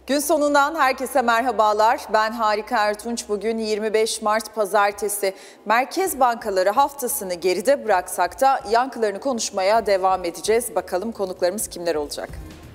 Gün sonundan herkese merhabalar. Ben Harika Ertunç. Bugün 25 Mart Pazartesi. Merkez bankaları haftasını geride bıraksak da yankılarını konuşmaya devam edeceğiz. Bakalım konuklarımız kimler olacak?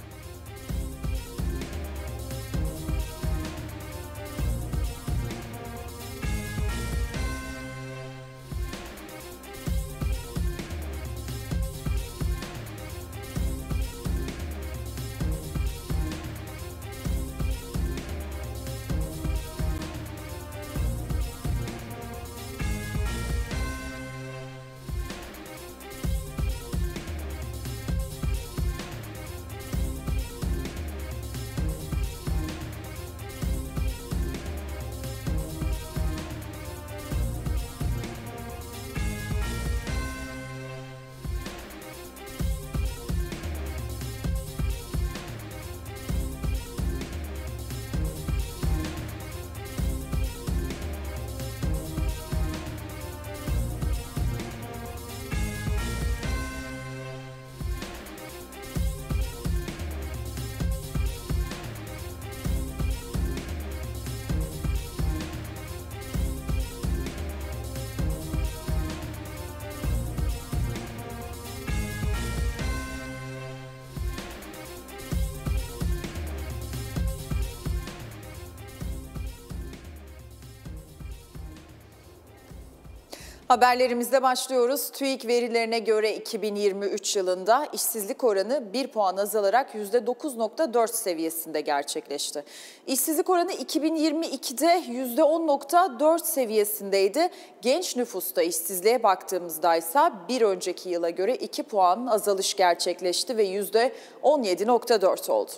Haberlerimizde başlıyoruz. TÜİK verilerine göre 2023 yılında işsizlik oranı 1 puan azalarak %9.4 seviyesinde gerçekleşti. İşsizlik oranı 2022'de %10.4 seviyesindeydi. Genç nüfusta işsizliğe baktığımızda ise bir önceki yıla göre 2 puan azalış gerçekleşti ve %17.4 oldu.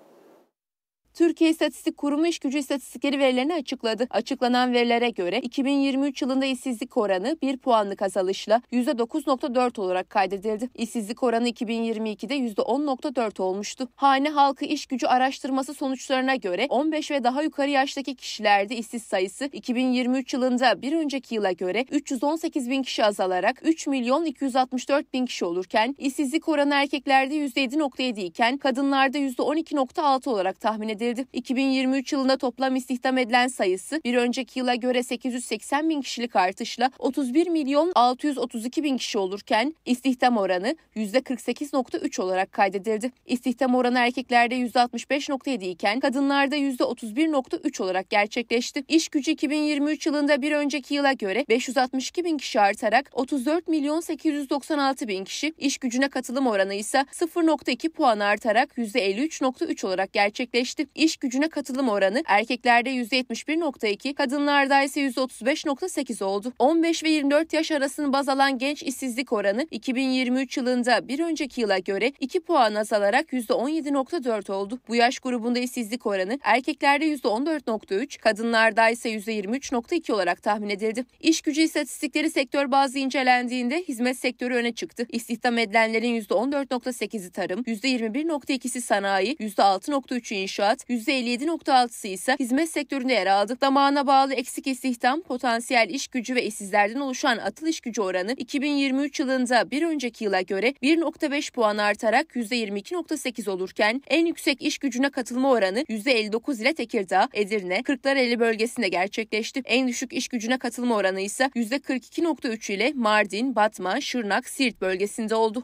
Türkiye İstatistik Kurumu işgücü istatistikleri verilerini açıkladı. Açıklanan verilere göre 2023 yılında işsizlik oranı 1 puanlık azalışla %9.4 olarak kaydedildi. İşsizlik oranı 2022'de %10.4 olmuştu. Hane halkı işgücü araştırması sonuçlarına göre 15 ve daha yukarı yaştaki kişilerde işsiz sayısı 2023 yılında bir önceki yıla göre 318 bin kişi azalarak 3 milyon 264 bin kişi olurken işsizlik oranı erkeklerde %7.7 iken kadınlarda %12.6 olarak tahmin edildi. 2023 yılında toplam istihdam edilen sayısı bir önceki yıla göre 880 bin kişilik artışla 31 milyon 632 bin kişi olurken istihdam oranı %48.3 olarak kaydedildi. İstihdam oranı erkeklerde %65.7 iken kadınlarda %31.3 olarak gerçekleşti. İş gücü 2023 yılında bir önceki yıla göre 562 bin kişi artarak 34 milyon 896 bin kişi, iş gücüne katılım oranı ise 0.2 puan artarak %53.3 olarak gerçekleşti. İş gücüne katılım oranı erkeklerde %71.2, kadınlarda ise %35.8 oldu. 15 ve 24 yaş arasını baz alan genç işsizlik oranı 2023 yılında bir önceki yıla göre 2 puan azalarak %17.4 oldu. Bu yaş grubunda işsizlik oranı erkeklerde %14.3, kadınlarda ise %23.2 olarak tahmin edildi. İş gücü istatistikleri sektör bazlı incelendiğinde hizmet sektörü öne çıktı. İstihdam edilenlerin %14.8'i tarım, %21.2'si sanayi, %6.3'ü inşaat, %57.6'sı ise hizmet sektöründe yer aldı. Zamana bağlı eksik istihdam, potansiyel iş gücü ve işsizlerden oluşan atıl iş gücü oranı 2023 yılında bir önceki yıla göre 1.5 puan artarak %22.8 olurken en yüksek iş gücüne katılma oranı %59 ile Tekirdağ, Edirne, Kırklareli bölgesinde gerçekleşti. En düşük iş gücüne katılma oranı ise %42.3 ile Mardin, Batman, Şırnak, Siirt bölgesinde oldu.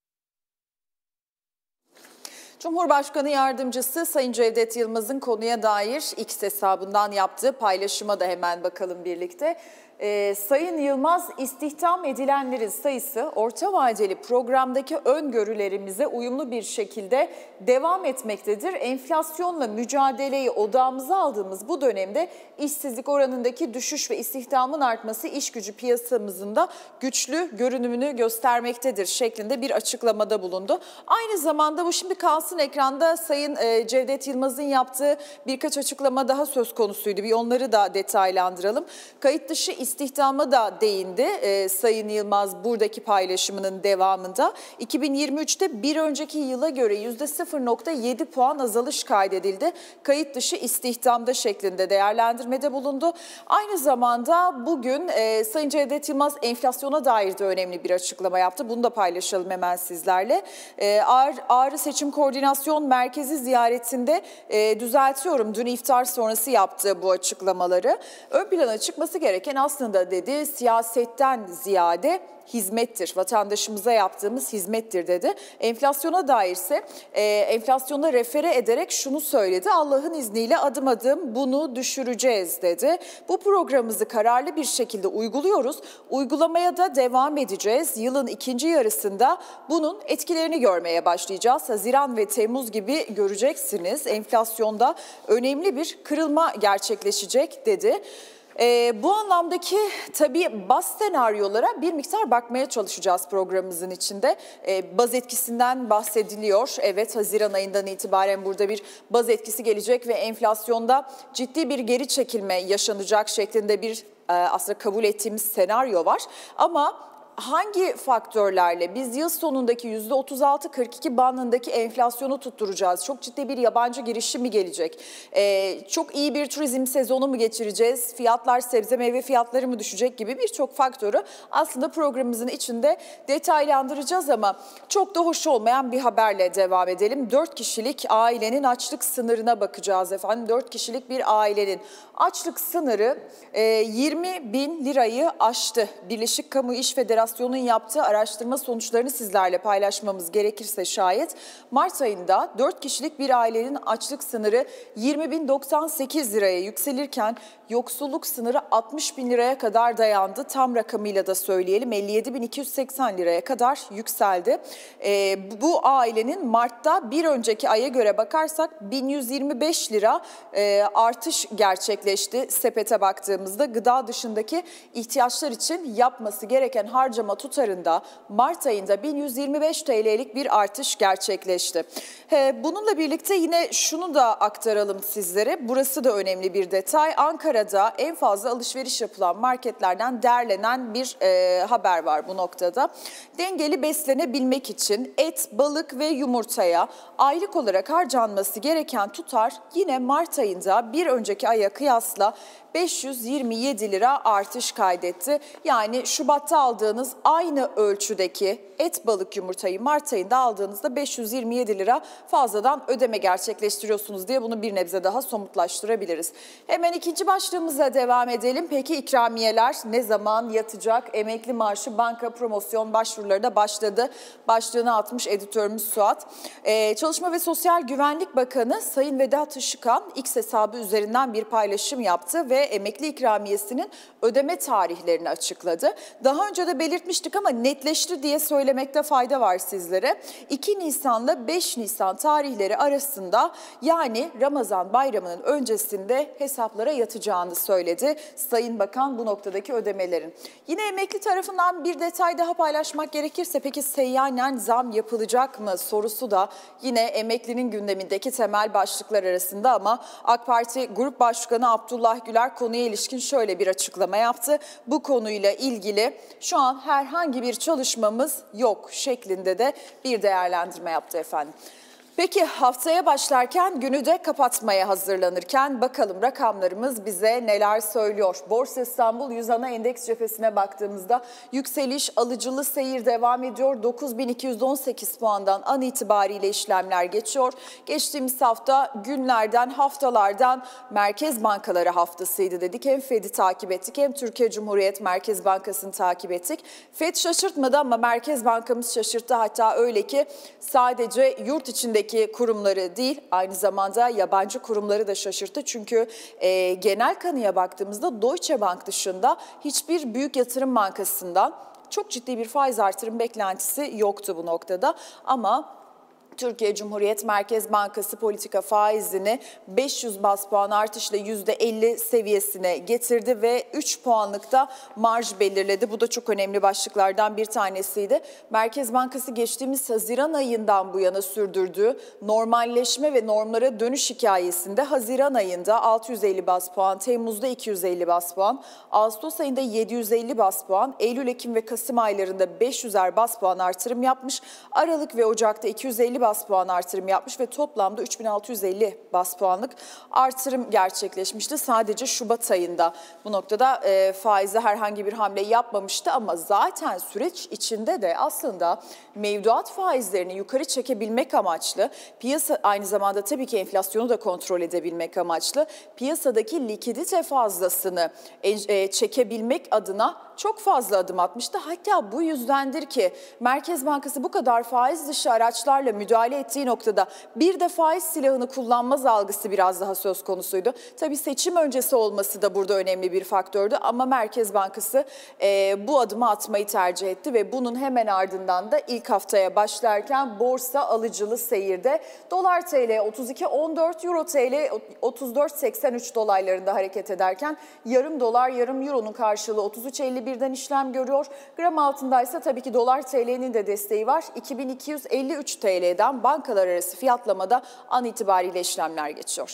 Cumhurbaşkanı Yardımcısı Sayın Cevdet Yılmaz'ın konuya dair X hesabından yaptığı paylaşıma da hemen bakalım birlikte. Sayın Yılmaz, istihdam edilenlerin sayısı orta vadeli programdaki öngörülerimize uyumlu bir şekilde devam etmektedir. Enflasyonla mücadeleyi odağımıza aldığımız bu dönemde işsizlik oranındaki düşüş ve istihdamın artması iş gücü piyasamızın da güçlü görünümünü göstermektedir şeklinde bir açıklamada bulundu. Aynı zamanda bu şimdi kalsın ekranda, Sayın Cevdet Yılmaz'ın yaptığı birkaç açıklama daha söz konusuydu. Bir onları da detaylandıralım. Kayıt dışı istihdama da değindi Sayın Yılmaz buradaki paylaşımının devamında. 2023'te bir önceki yıla göre %0,7 puan azalış kaydedildi. Kayıt dışı istihdamda şeklinde değerlendirmede bulundu. Aynı zamanda bugün Sayın Cevdet Yılmaz enflasyona dair de önemli bir açıklama yaptı. Bunu da paylaşalım hemen sizlerle. Ağrı Seçim Koordinasyon Merkezi ziyaretinde düzeltiyorum, dün iftar sonrası yaptığı bu açıklamaları. Ön plana çıkması gereken aslında dedi siyasetten ziyade hizmettir. Vatandaşımıza yaptığımız hizmettir dedi. Enflasyona dairse enflasyona refere ederek şunu söyledi. Allah'ın izniyle adım adım bunu düşüreceğiz dedi. Bu programımızı kararlı bir şekilde uyguluyoruz. Uygulamaya da devam edeceğiz. Yılın ikinci yarısında bunun etkilerini görmeye başlayacağız. Haziran ve Temmuz gibi göreceksiniz. Enflasyonda önemli bir kırılma gerçekleşecek dedi. Bu anlamdaki tabii baz senaryolara bir miktar bakmaya çalışacağız programımızın içinde. Baz etkisinden bahsediliyor. Evet, Haziran ayından itibaren burada bir baz etkisi gelecek ve enflasyonda ciddi bir geri çekilme yaşanacak şeklinde bir aslında kabul ettiğimiz senaryo var. Ama hangi faktörlerle biz yıl sonundaki %36-42 bandındaki enflasyonu tutturacağız? Çok ciddi bir yabancı girişim mi gelecek? Çok iyi bir turizm sezonu mu geçireceğiz? Fiyatlar, sebze meyve fiyatları mı düşecek gibi birçok faktörü aslında programımızın içinde detaylandıracağız ama çok da hoş olmayan bir haberle devam edelim. 4 kişilik ailenin açlık sınırına bakacağız efendim. 4 kişilik bir ailenin açlık sınırı 20 bin lirayı aştı. Birleşik Kamu İş Federasyonu'nun yaptığı araştırma sonuçlarını sizlerle paylaşmamız gerekirse şayet Mart ayında 4 kişilik bir ailenin açlık sınırı 20.098 liraya yükselirken yoksulluk sınırı 60 bin liraya kadar dayandı. Tam rakamıyla da söyleyelim 57.280 liraya kadar yükseldi. Bu ailenin Mart'ta bir önceki aya göre bakarsak 1125 lira artış gerçekleşti. Sepete baktığımızda gıda dışındaki ihtiyaçlar için yapması gereken harcama tutarında Mart ayında 1125 TL'lik bir artış gerçekleşti. Bununla birlikte yine şunu da aktaralım sizlere. Burası da önemli bir detay. Ankara'da en fazla alışveriş yapılan marketlerden derlenen bir haber var bu noktada. Dengeli beslenebilmek için et, balık ve yumurtaya aylık olarak harcanması gereken tutar yine Mart ayında bir önceki aya kıyasla 527 lira artış kaydetti. Yani Şubat'ta aldığınız aynı ölçüdeki et, balık, yumurtayı Mart ayında aldığınızda 527 lira fazladan ödeme gerçekleştiriyorsunuz diye bunu bir nebze daha somutlaştırabiliriz. Hemen ikinci başlığımıza devam edelim. Peki ikramiyeler ne zaman yatacak? Emekli maaşı banka promosyon başvuruları da başladı. Başlığını atmış editörümüz Suat. Çalışma ve Sosyal Güvenlik Bakanı Sayın Vedat Işıkhan X hesabı üzerinden bir paylaşım yaptı ve emekli ikramiyesinin ödeme tarihlerini açıkladı. Daha önce de belirtmiştik ama netleşti diye söylemekte fayda var sizlere. 2 Nisan'la 5 Nisan tarihleri arasında yani Ramazan bayramının öncesinde hesaplara yatacağını söyledi Sayın Bakan bu noktadaki ödemelerin. Yine emekli tarafından bir detay daha paylaşmak gerekirse peki seyyanen zam yapılacak mı sorusu da yine emeklinin gündemindeki temel başlıklar arasında ama AK Parti Grup Başkanı Abdullah Güler konuya ilişkin şöyle bir açıklama yaptı. Bu konuyla ilgili şu an herhangi bir çalışmamız yok şeklinde de bir değerlendirme yaptı efendim. Peki haftaya başlarken günü de kapatmaya hazırlanırken bakalım rakamlarımız bize neler söylüyor? Borsa İstanbul 100 ana endeks cephesine baktığımızda yükseliş alıcılı seyir devam ediyor. 9.218 puandan an itibariyle işlemler geçiyor. Geçtiğimiz hafta günlerden haftalardan Merkez Bankaları haftasıydı dedik. Hem Fed'i takip ettik hem Türkiye Cumhuriyet Merkez Bankası'nı takip ettik. Fed şaşırtmadı ama Merkez Bankamız şaşırttı. Hatta öyle ki sadece yurt içindeki kurumları değil aynı zamanda yabancı kurumları da şaşırttı. Çünkü genel kanıya baktığımızda Deutsche Bank dışında hiçbir büyük yatırım bankasından çok ciddi bir faiz artırım beklentisi yoktu bu noktada. Ama Türkiye Cumhuriyet Merkez Bankası politika faizini 500 baz puan artışla %50 seviyesine getirdi ve 3 puanlık da marj belirledi. Bu da çok önemli başlıklardan bir tanesiydi. Merkez Bankası geçtiğimiz Haziran ayından bu yana sürdürdüğü normalleşme ve normlara dönüş hikayesinde Haziran ayında 650 baz puan, Temmuz'da 250 baz puan, Ağustos ayında 750 baz puan, Eylül, Ekim ve Kasım aylarında 500'er baz puan artırım yapmış. Aralık ve Ocak'ta 250 baz puan artırım yapmış ve toplamda 3650 baz puanlık artırım gerçekleşmişti. Sadece Şubat ayında bu noktada faize herhangi bir hamle yapmamıştı ama zaten süreç içinde de aslında mevduat faizlerini yukarı çekebilmek amaçlı, piyasa aynı zamanda tabii ki enflasyonu da kontrol edebilmek amaçlı piyasadaki likidite fazlasını çekebilmek adına çok fazla adım atmıştı. Hatta bu yüzdendir ki Merkez Bankası bu kadar faiz dışı araçlarla müdahale ettiği noktada bir de faiz silahını kullanmaz algısı biraz daha söz konusuydu. Tabii seçim öncesi olması da burada önemli bir faktördü ama Merkez Bankası bu adımı atmayı tercih etti ve bunun hemen ardından da ilk haftaya başlarken borsa alıcılı seyirde. Dolar TL 32.14, Euro TL 34.83 dolaylarında hareket ederken yarım dolar yarım euronun karşılığı 33.51'den işlem görüyor. Gram altındaysa tabii ki dolar TL'nin de desteği var. 2253 TL'den bankalar arası fiyatlamada an itibariyle işlemler geçiyor.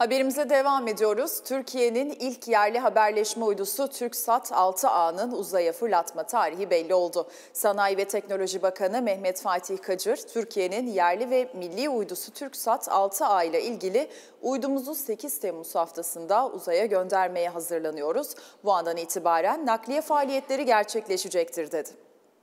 Haberimize devam ediyoruz. Türkiye'nin ilk yerli haberleşme uydusu TürkSat 6A'nın uzaya fırlatma tarihi belli oldu. Sanayi ve Teknoloji Bakanı Mehmet Fatih Kacır, Türkiye'nin yerli ve milli uydusu TürkSat 6A ile ilgili uydumuzu 8 Temmuz haftasında uzaya göndermeye hazırlanıyoruz. Bu andan itibaren nakliye faaliyetleri gerçekleşecektir dedi.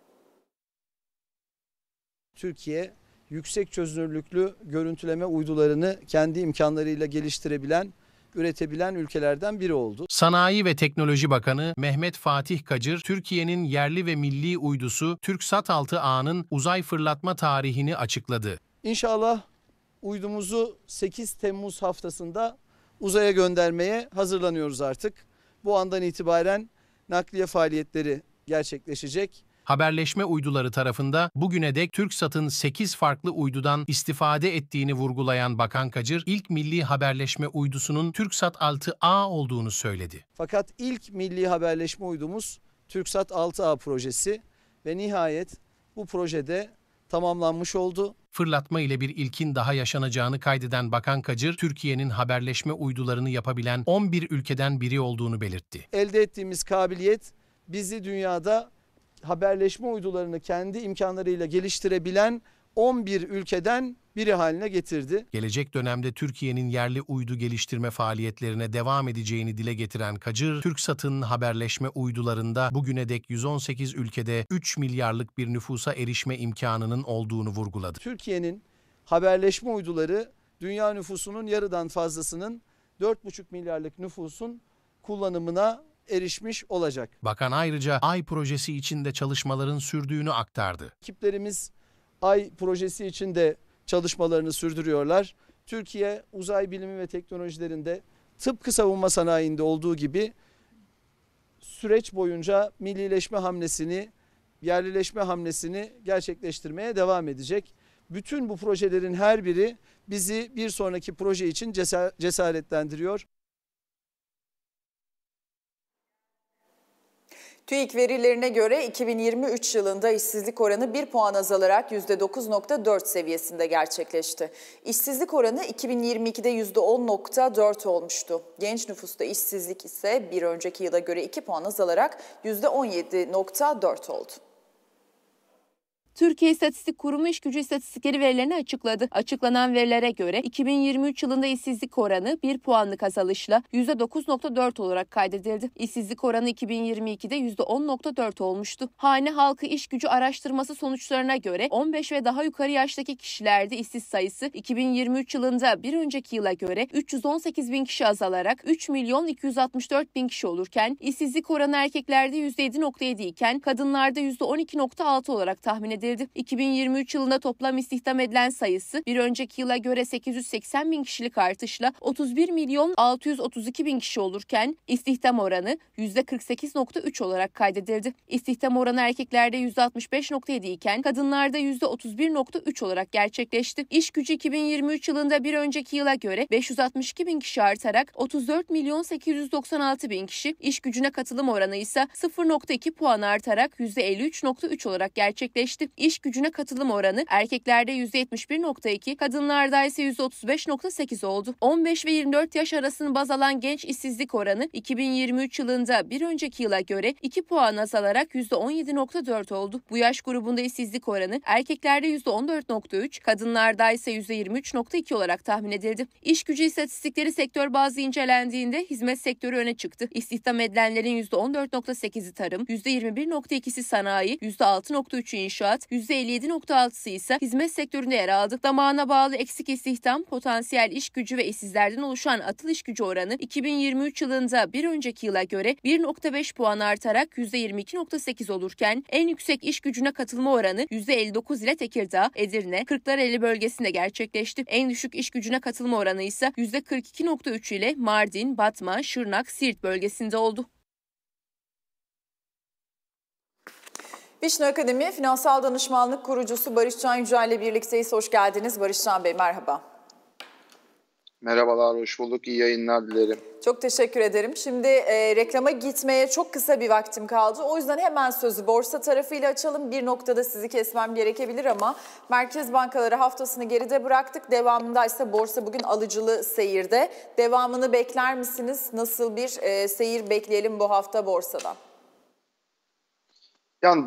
Türkiye, yüksek çözünürlüklü görüntüleme uydularını kendi imkanlarıyla geliştirebilen, üretebilen ülkelerden biri oldu. Sanayi ve Teknoloji Bakanı Mehmet Fatih Kacır, Türkiye'nin yerli ve milli uydusu TürkSat 6A'nın uzay fırlatma tarihini açıkladı. İnşallah uydumuzu 8 Temmuz haftasında uzaya göndermeye hazırlanıyoruz artık. Bu andan itibaren nakliye faaliyetleri gerçekleşecek. Haberleşme uyduları tarafında bugüne dek TürkSat'ın 8 farklı uydudan istifade ettiğini vurgulayan Bakan Kacır, ilk milli haberleşme uydusunun TürkSat 6A olduğunu söyledi. Fakat ilk milli haberleşme uydumuz TürkSat 6A projesi ve nihayet bu projede tamamlanmış oldu. Fırlatma ile bir ilkin daha yaşanacağını kaydeden Bakan Kacır, Türkiye'nin haberleşme uydularını yapabilen 11 ülkeden biri olduğunu belirtti. Elde ettiğimiz kabiliyet bizi dünyada haberleşme uydularını kendi imkanlarıyla geliştirebilen 11 ülkeden biri haline getirdi. Gelecek dönemde Türkiye'nin yerli uydu geliştirme faaliyetlerine devam edeceğini dile getiren Kacır, TürkSat'ın haberleşme uydularında bugüne dek 118 ülkede 3 milyarlık bir nüfusa erişme imkanının olduğunu vurguladı. Türkiye'nin haberleşme uyduları dünya nüfusunun yarıdan fazlasının 4,5 milyarlık nüfusun kullanımına erişmiş olacak. Bakan ayrıca Ay projesi için de çalışmaların sürdüğünü aktardı. Ekiplerimiz Ay projesi için de çalışmalarını sürdürüyorlar. Türkiye uzay bilimi ve teknolojilerinde tıpkı savunma sanayinde olduğu gibi süreç boyunca millileşme hamlesini, yerlileşme hamlesini gerçekleştirmeye devam edecek. Bütün bu projelerin her biri bizi bir sonraki proje için cesaretlendiriyor. TÜİK verilerine göre 2023 yılında işsizlik oranı 1 puan azalarak %9,4 seviyesinde gerçekleşti. İşsizlik oranı 2022'de %10,4 olmuştu. Genç nüfusta işsizlik ise bir önceki yıla göre 2 puan azalarak %17,4 oldu. Türkiye İstatistik Kurumu iş gücü istatistikleri verilerini açıkladı. Açıklanan verilere göre 2023 yılında işsizlik oranı 1 puanlık azalışla %9,4 olarak kaydedildi. İşsizlik oranı 2022'de %10,4 olmuştu. Hane halkı iş gücü araştırması sonuçlarına göre 15 ve daha yukarı yaştaki kişilerde işsiz sayısı 2023 yılında bir önceki yıla göre 318 bin kişi azalarak 3.264.000 kişi olurken işsizlik oranı erkeklerde %7,7 iken kadınlarda %12,6 olarak tahmin edildi. 2023 yılında toplam istihdam edilen sayısı bir önceki yıla göre 880 bin kişilik artışla 31.632.000 kişi olurken istihdam oranı %48,3 olarak kaydedildi. İstihdam oranı erkeklerde %65,7 iken kadınlarda %31,3 olarak gerçekleşti. İş gücü 2023 yılında bir önceki yıla göre 562 bin kişi artarak 34.896.000 kişi, iş gücüne katılım oranı ise 0,2 puan artarak %53,3 olarak gerçekleşti. İş gücüne katılım oranı erkeklerde %71,2, kadınlarda ise %35,8 oldu. 15 ve 24 yaş arasını baz alan genç işsizlik oranı 2023 yılında bir önceki yıla göre 2 puan azalarak %17,4 oldu. Bu yaş grubunda işsizlik oranı erkeklerde %14,3, kadınlarda ise %23,2 olarak tahmin edildi. İş gücü istatistikleri sektör bazlı incelendiğinde hizmet sektörü öne çıktı. İstihdam edilenlerin %14,8'i tarım, %21,2'si sanayi, %6,3'ü inşaat, %57,6'sı ise hizmet sektöründe yer aldı. Zamana bağlı eksik istihdam, potansiyel iş gücü ve işsizlerden oluşan atıl iş gücü oranı 2023 yılında bir önceki yıla göre 1,5 puan artarak %22,8 olurken en yüksek iş gücüne katılma oranı %59 ile Tekirdağ, Edirne, Kırklareli bölgesinde gerçekleşti. En düşük iş gücüne katılma oranı ise %42,3 ile Mardin, Batman, Şırnak, Siirt bölgesinde oldu. Vişne Akademi Finansal Danışmanlık kurucusu Barışcan Yücel ile birlikteyiz. Hoş geldiniz Barışcan Bey, merhaba. Merhabalar, hoş bulduk. İyi yayınlar dilerim. Çok teşekkür ederim. Şimdi reklama gitmeye çok kısa bir vaktim kaldı. O yüzden hemen sözü borsa tarafıyla açalım. Bir noktada sizi kesmem gerekebilir ama merkez bankaları haftasını geride bıraktık. Devamında ise borsa bugün alıcılı seyirde. Devamını bekler misiniz? Nasıl bir seyir bekleyelim bu hafta borsada? Yani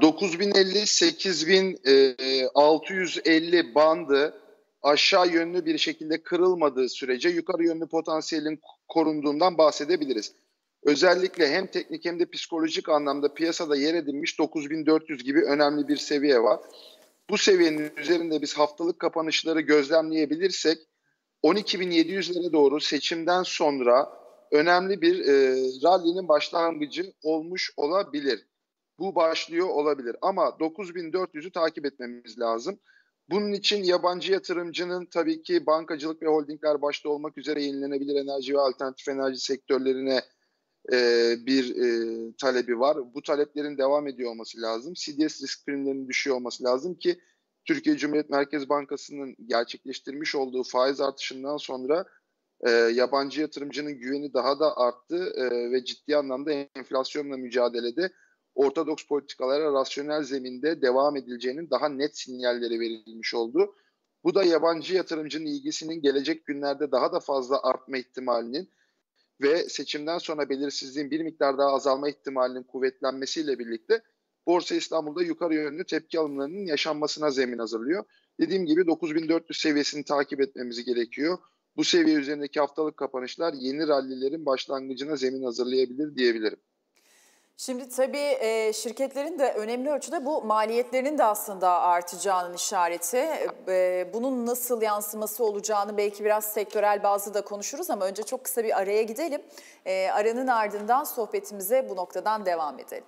9050-8650 bandı aşağı yönlü bir şekilde kırılmadığı sürece yukarı yönlü potansiyelin korunduğundan bahsedebiliriz. Özellikle hem teknik hem de psikolojik anlamda piyasada yer edinmiş 9400 gibi önemli bir seviye var. Bu seviyenin üzerinde biz haftalık kapanışları gözlemleyebilirsek 12.700'lere doğru seçimden sonra önemli bir rally'nin başlangıcı olmuş olabilir. Bu başlıyor olabilir ama 9.400'ü takip etmemiz lazım. Bunun için yabancı yatırımcının tabii ki bankacılık ve holdingler başta olmak üzere yenilenebilir enerji ve alternatif enerji sektörlerine bir talebi var. Bu taleplerin devam ediyor olması lazım. CDS risk primlerinin düşüyor olması lazım ki Türkiye Cumhuriyet Merkez Bankası'nın gerçekleştirmiş olduğu faiz artışından sonra yabancı yatırımcının güveni daha da arttı ve ciddi anlamda enflasyonla mücadelede ortodoks politikalara rasyonel zeminde devam edileceğinin daha net sinyalleri verilmiş oldu. Bu da yabancı yatırımcının ilgisinin gelecek günlerde daha da fazla artma ihtimalinin ve seçimden sonra belirsizliğin bir miktar daha azalma ihtimalinin kuvvetlenmesiyle birlikte Borsa İstanbul'da yukarı yönlü tepki alımlarının yaşanmasına zemin hazırlıyor. Dediğim gibi 9400 seviyesini takip etmemiz gerekiyor. Bu seviye üzerindeki haftalık kapanışlar yeni rallilerin başlangıcına zemin hazırlayabilir diyebilirim. Şimdi tabii şirketlerin de önemli ölçüde bu maliyetlerinin de aslında artacağının işareti. Bunun nasıl yansıması olacağını belki biraz sektörel bazı da konuşuruz ama önce çok kısa bir araya gidelim. Aranın ardından sohbetimize bu noktadan devam edelim.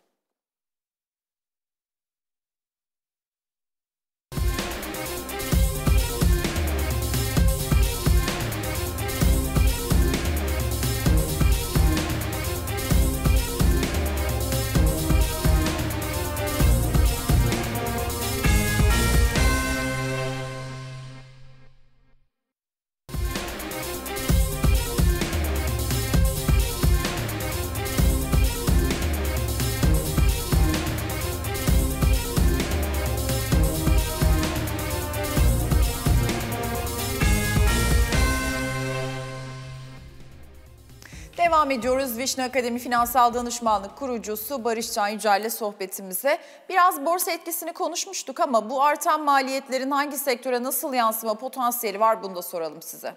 Devam ediyoruz. Vişne Akademi Finansal Danışmanlık kurucusu Barış Can Yücel ile sohbetimize. Biraz borsa etkisini konuşmuştuk ama bu artan maliyetlerin hangi sektöre nasıl yansıma potansiyeli var bunu da soralım size.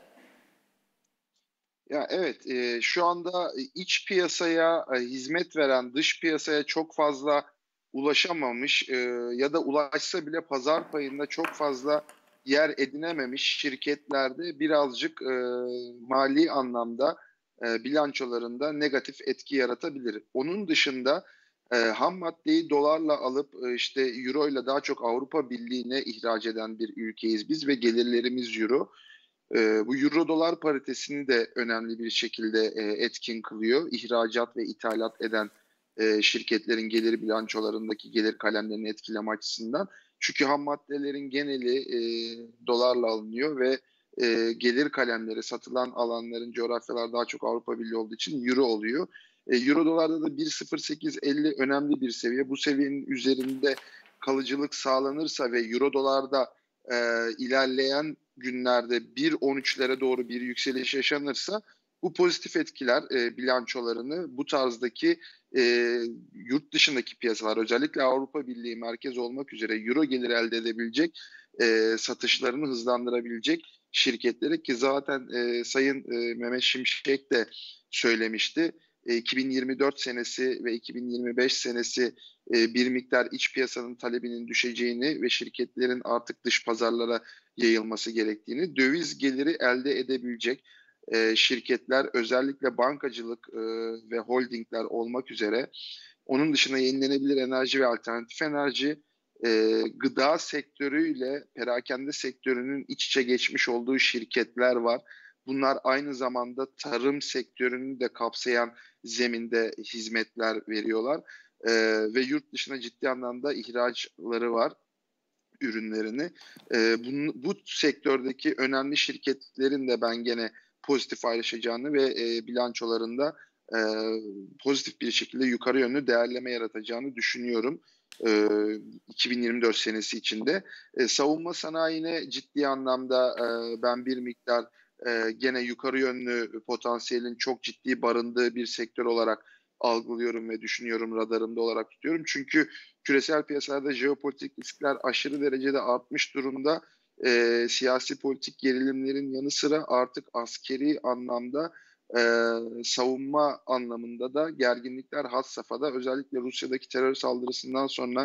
Ya evet, şu anda iç piyasaya hizmet veren dış piyasaya çok fazla ulaşamamış ya da ulaşsa bile pazar payında çok fazla yer edinememiş şirketlerde birazcık mali anlamda bilançolarında negatif etki yaratabilir. Onun dışında ham maddeyi dolarla alıp işte euro ile daha çok Avrupa Birliği'ne ihraç eden bir ülkeyiz biz ve gelirlerimiz euro. Bu euro dolar paritesini de önemli bir şekilde etkin kılıyor. İhracat ve ithalat eden şirketlerin gelir bilançolarındaki gelir kalemlerini etkileme açısından. Çünkü ham maddelerin geneli dolarla alınıyor ve gelir kalemleri satılan alanların coğrafyalar daha çok Avrupa Birliği olduğu için euro oluyor. Euro dolarda da 1.0850 önemli bir seviye. Bu seviyenin üzerinde kalıcılık sağlanırsa ve euro dolarda ilerleyen günlerde 1.13'lere doğru bir yükseliş yaşanırsa bu pozitif etkiler bilançolarını bu tarzdaki yurt dışındaki piyasalar özellikle Avrupa Birliği merkez olmak üzere euro gelir elde edebilecek satışlarını hızlandırabilecek şirketlere ki zaten Sayın Mehmet Şimşek de söylemişti. 2024 senesi ve 2025 senesi bir miktar iç piyasanın talebinin düşeceğini ve şirketlerin artık dış pazarlara yayılması gerektiğini, döviz geliri elde edebilecek şirketler özellikle bankacılık ve holdingler olmak üzere onun dışında yenilenebilir enerji ve alternatif enerji, gıda sektörüyle perakende sektörünün iç içe geçmiş olduğu şirketler var. Bunlar aynı zamanda tarım sektörünü de kapsayan zeminde hizmetler veriyorlar ve yurt dışına ciddi anlamda ihraçları var. ürünlerini. Bu sektördeki önemli şirketlerin de ben gene pozitif ayrışacağını ve bilançolarında pozitif bir şekilde yukarı yönlü değerleme yaratacağını düşünüyorum. 2024 senesi içinde. Savunma sanayine ciddi anlamda ben bir miktar gene yukarı yönlü potansiyelin çok ciddi barındığı bir sektör olarak algılıyorum ve düşünüyorum, radarımda olarak tutuyorum. Çünkü küresel piyasalarda jeopolitik riskler aşırı derecede artmış durumda. Siyasi politik gerilimlerin yanı sıra artık askeri anlamda savunma anlamında da gerginlikler had safhada. Özellikle Rusya'daki terör saldırısından sonra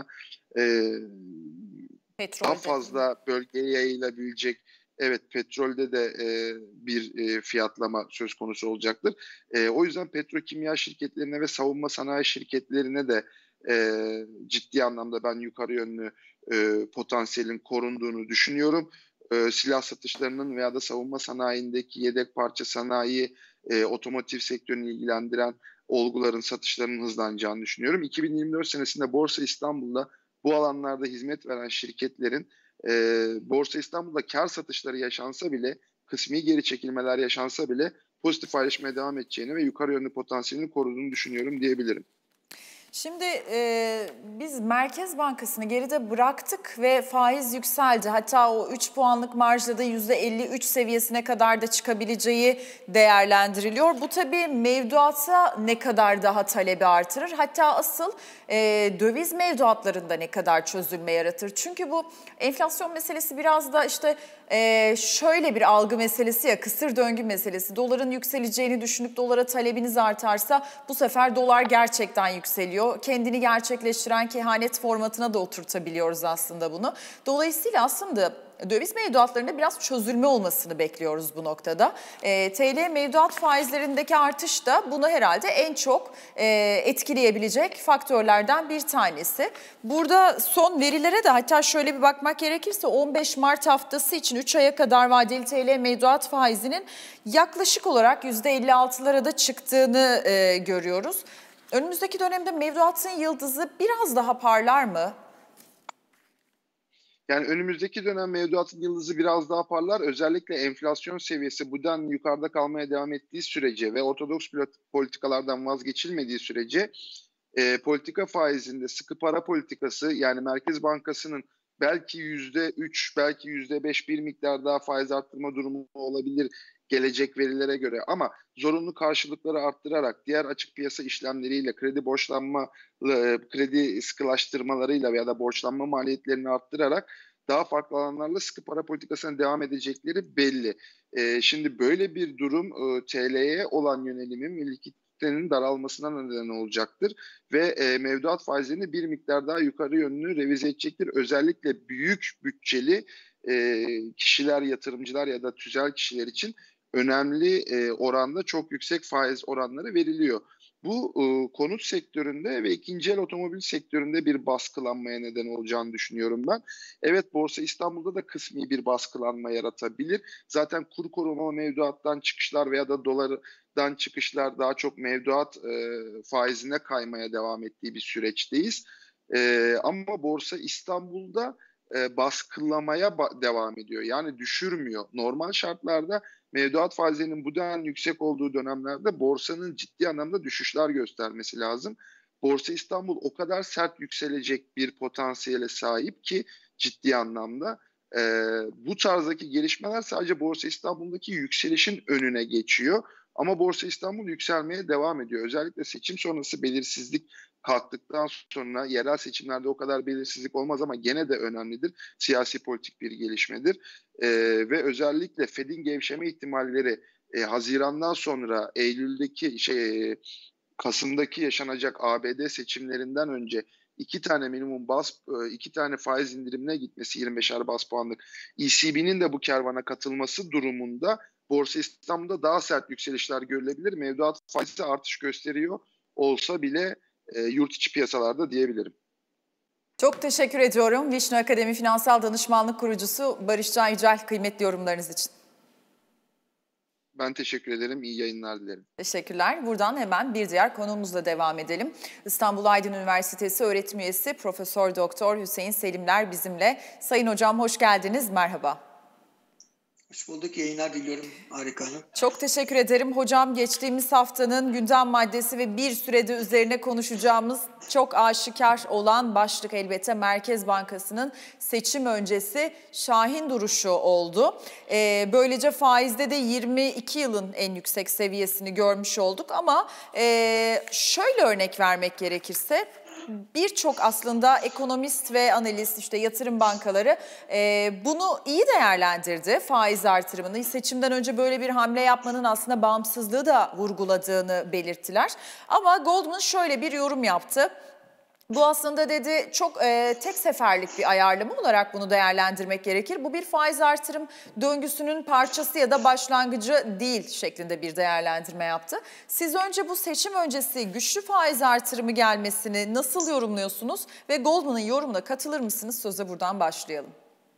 daha fazla bölgeye yayılabilecek, evet, petrolde de bir fiyatlama söz konusu olacaktır. O yüzden petrokimya şirketlerine ve savunma sanayi şirketlerine de ciddi anlamda ben yukarı yönlü potansiyelin korunduğunu düşünüyorum. Silah satışlarının veya da savunma sanayindeki yedek parça sanayi, otomotiv sektörünü ilgilendiren olguların satışlarının hızlanacağını düşünüyorum. 2024 senesinde Borsa İstanbul'da bu alanlarda hizmet veren şirketlerin Borsa İstanbul'da kar satışları yaşansa bile, kısmi geri çekilmeler yaşansa bile pozitif ayrışmaya devam edeceğini ve yukarı yönlü potansiyelini koruduğunu düşünüyorum diyebilirim. Şimdi biz Merkez Bankası'nı geride bıraktık ve faiz yükseldi. Hatta o 3 puanlık marjla da %53 seviyesine kadar da çıkabileceği değerlendiriliyor. Bu tabii mevduata ne kadar daha talebi artırır? Hatta asıl döviz mevduatlarında ne kadar çözülme yaratır? Çünkü bu enflasyon meselesi biraz da işte şöyle bir algı meselesi ya, kısır döngü meselesi. Doların yükseleceğini düşünüp dolara talebiniz artarsa bu sefer dolar gerçekten yükseliyor. Kendini gerçekleştiren kehanet formatına da oturtabiliyoruz aslında bunu. Dolayısıyla aslında döviz mevduatlarında biraz çözülme olmasını bekliyoruz bu noktada. TL mevduat faizlerindeki artış da bunu herhalde en çok etkileyebilecek faktörlerden bir tanesi. Burada son verilere de hatta şöyle bir bakmak gerekirse 15 Mart haftası için 3 aya kadar vadeli TL mevduat faizinin yaklaşık olarak %56'lara da çıktığını görüyoruz. Önümüzdeki dönemde mevduatın yıldızı biraz daha parlar mı? Yani önümüzdeki dönem mevduatın yıldızı biraz daha parlar. Özellikle enflasyon seviyesi bu denli yukarıda kalmaya devam ettiği sürece ve ortodoks politikalardan vazgeçilmediği sürece politika faizinde sıkı para politikası, yani Merkez Bankası'nın belki %3, belki %5 bir miktar daha faiz arttırma durumu olabilir gelecek verilere göre, ama zorunlu karşılıkları arttırarak diğer açık piyasa işlemleriyle, kredi sıkılaştırmalarıyla veya da borçlanma maliyetlerini arttırarak daha farklı alanlarla sıkı para politikasına devam edecekleri belli. Şimdi böyle bir durum TL'ye olan yönelimin ve likiditenin daralmasına neden olacaktır ve mevduat faizlerini bir miktar daha yukarı yönlü revize edecektir. Özellikle büyük bütçeli kişiler, yatırımcılar ya da tüzel kişiler için önemli oranda çok yüksek faiz oranları veriliyor. Bu konut sektöründe ve ikinci el otomobil sektöründe bir baskılanmaya neden olacağını düşünüyorum ben. Evet, Borsa İstanbul'da da kısmi bir baskılanma yaratabilir. Zaten kur koruma mevduattan çıkışlar veya da dolardan çıkışlar daha çok mevduat faizine kaymaya devam ettiği bir süreçteyiz. Ama Borsa İstanbul'da baskılamaya devam ediyor. Yani düşürmüyor. Normal şartlarda mevduat faizlerinin bu denli yüksek olduğu dönemlerde borsanın ciddi anlamda düşüşler göstermesi lazım. Borsa İstanbul o kadar sert yükselecek bir potansiyele sahip ki ciddi anlamda bu tarzdaki gelişmeler sadece Borsa İstanbul'daki yükselişin önüne geçiyor. Ama Borsa İstanbul yükselmeye devam ediyor. Özellikle seçim sonrası belirsizlik kalktıktan sonra, yerel seçimlerde o kadar belirsizlik olmaz ama gene de önemlidir. Siyasi politik bir gelişmedir. Ve özellikle Fed'in gevşeme ihtimalleri Haziran'dan sonra Kasım'daki yaşanacak ABD seçimlerinden önce iki tane faiz indirimine gitmesi, 25'er bas puanlık, ECB'nin de bu kervana katılması durumunda Borsa İstanbul'da daha sert yükselişler görülebilir. Mevduat faizi artış gösteriyor olsa bile yurt içi piyasalarda diyebilirim. Çok teşekkür ediyorum. Vişne Akademi Finansal Danışmanlık kurucusu Barış Can Yücel, kıymetli yorumlarınız için. Ben teşekkür ederim. İyi yayınlar dilerim. Teşekkürler. Buradan hemen bir diğer konuğumuzla devam edelim. İstanbul Aydın Üniversitesi öğretim üyesi Profesör Doktor Hüseyin Selimler bizimle. Sayın hocam hoş geldiniz. Merhaba. Hoş bulduk. Yayınlar diliyorum Harika Hanım. Çok teşekkür ederim. Hocam geçtiğimiz haftanın gündem maddesi ve bir sürede üzerine konuşacağımız çok aşikar olan başlık elbette Merkez Bankası'nın seçim öncesi şahin duruşu oldu. Böylece faizde de 22 yılın en yüksek seviyesini görmüş olduk ama şöyle örnek vermek gerekirse birçok aslında ekonomist ve analist işte yatırım bankaları bunu iyi değerlendirdi faiz artırımını. Seçimden önce böyle bir hamle yapmanın aslında bağımsızlığı da vurguladığını belirttiler. Ama Goldman şöyle bir yorum yaptı. Bu aslında dedi çok tek seferlik bir ayarlama olarak bunu değerlendirmek gerekir. Bu bir faiz artırım döngüsünün parçası ya da başlangıcı değil şeklinde bir değerlendirme yaptı. Siz önce bu seçim öncesi güçlü faiz artırımı gelmesini nasıl yorumluyorsunuz ve Goldman'ın yorumuna katılır mısınız? Söze buradan başlayalım.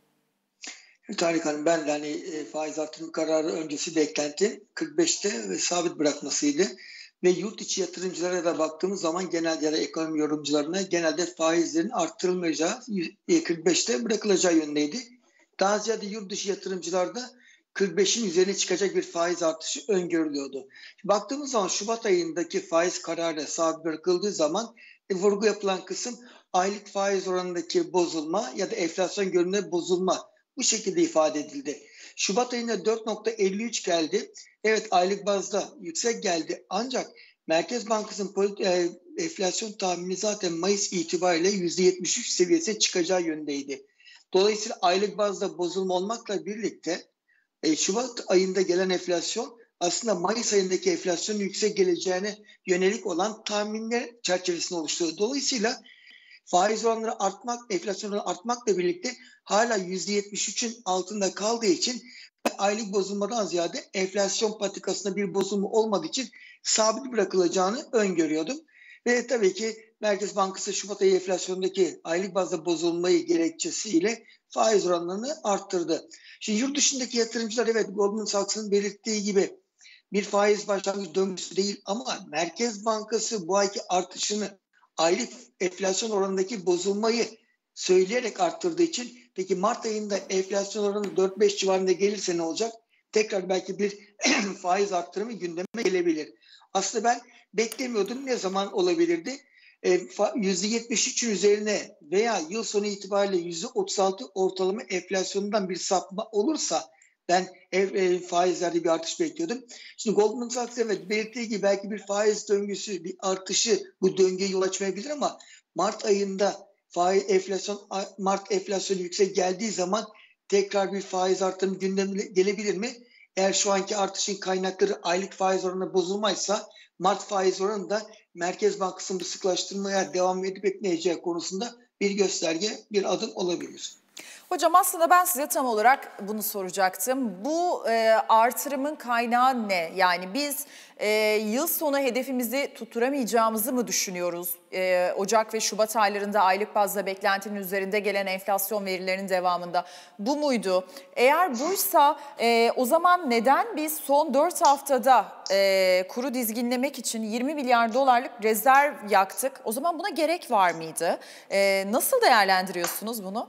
Evet Harika Hanım, ben de faiz artırım kararı öncesi beklenti 45'te ve sabit bırakmasıydı. Ve yurt içi yatırımcılara da baktığımız zaman genelde ya da ekonomi yorumcularına genelde faizlerin arttırılmayacağı 45'te bırakılacağı yönündeydi. Daha ziyade yurt dışı yatırımcılarda 45'in üzerine çıkacak bir faiz artışı öngörülüyordu. Baktığımız zaman Şubat ayındaki faiz kararı sabit bırakıldığı zaman vurgu yapılan kısım aylık faiz oranındaki bozulma ya da enflasyon görünümünde bozulma bu şekilde ifade edildi. Şubat ayında 4.53 geldi. Evet aylık bazda yüksek geldi ancak Merkez Bankası'nın enflasyon tahmini zaten Mayıs itibariyle %73 seviyesine çıkacağı yönündeydi. Dolayısıyla aylık bazda bozulma olmakla birlikte Şubat ayında gelen enflasyon aslında Mayıs ayındaki enflasyonun yüksek geleceğine yönelik olan tahminler çerçevesinde oluşturdu. Dolayısıyla faiz oranları artmak, enflasyon oranları artmakla birlikte hala %73'ün altında kaldığı için aylık bozulmadan ziyade enflasyon patikasında bir bozulma olmadığı için sabit bırakılacağını öngörüyordum. Ve tabii ki Merkez Bankası Şubat ayı enflasyondaki aylık bazda bozulmayı gerekçesiyle faiz oranlarını arttırdı. Şimdi yurt dışındaki yatırımcılar evet Goldman Sachs'ın belirttiği gibi bir faiz başlangıç döngüsü değil ama Merkez Bankası bu ayki artışını aylık enflasyon oranındaki bozulmayı söyleyerek arttırdığı için peki Mart ayında enflasyon oranı 4-5 civarında gelirse ne olacak? Tekrar belki bir faiz arttırımı gündeme gelebilir. Aslında ben beklemiyordum. Ne zaman olabilirdi? %73'ün üzerine veya yıl sonu itibariyle %36 ortalama enflasyonundan bir sapma olursa ben faizlerde bir artış bekliyordum. Şimdi Goldman Sachs evet belirttiği gibi belki bir faiz döngüsü, bir artışı bu döngüye yol açmayabilir ama Mart ayında Mart enflasyonu yüksek geldiği zaman tekrar bir faiz artırımı gündeme gelebilir mi? Eğer şu anki artışın kaynakları aylık faiz oranına bozulmaysa Mart faiz oranı da Merkez Bankası'nın bu sıklaştırmaya devam edip etmeyeceği konusunda bir gösterge, bir adım olabilir. Hocam aslında ben size tam olarak bunu soracaktım. Bu artırımın kaynağı ne? Yani biz yıl sonu hedefimizi tutturamayacağımızı mı düşünüyoruz? Ocak ve Şubat aylarında aylık bazda beklentinin üzerinde gelen enflasyon verilerinin devamında. Bu muydu? Eğer buysa o zaman neden biz son 4 haftada kuru dizginlemek için 20 milyar dolarlık rezerv yaktık? O zaman buna gerek var mıydı? Nasıl değerlendiriyorsunuz bunu?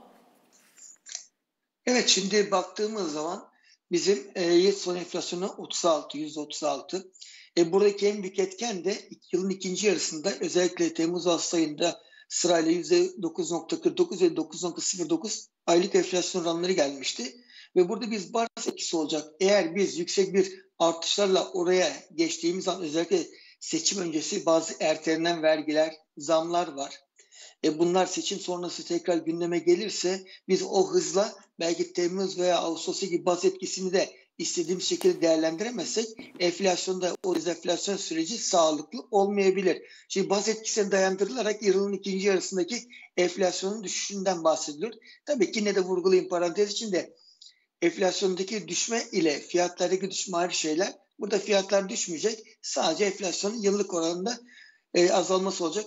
Evet şimdi baktığımız zaman bizim yıl sonu enflasyonu %36. Buradaki en büyük etken de yılın ikinci yarısında özellikle Temmuz-Ağustos ayında sırayla %9.49 ve 9.09 aylık enflasyon oranları gelmişti. Ve burada biz baz etkisi olacak. Eğer biz yüksek bir artışlarla oraya geçtiğimiz zaman özellikle seçim öncesi bazı ertelenen vergiler, zamlar var. Bunlar seçim sonrası tekrar gündeme gelirse biz o hızla belki Temmuz veya Ağustos gibi baz etkisini de istediğimiz şekilde değerlendiremezsek enflasyonda o dezenflasyon süreci sağlıklı olmayabilir. Şimdi baz etkisine dayandırılarak yılın ikinci yarısındaki enflasyonun düşüşünden bahsediliyor. Tabii ki yine de vurgulayayım parantez içinde enflasyondaki düşme ile fiyatlardaki düşme ayrı şeyler. Burada fiyatlar düşmeyecek. Sadece enflasyonun yıllık oranında azalması olacak.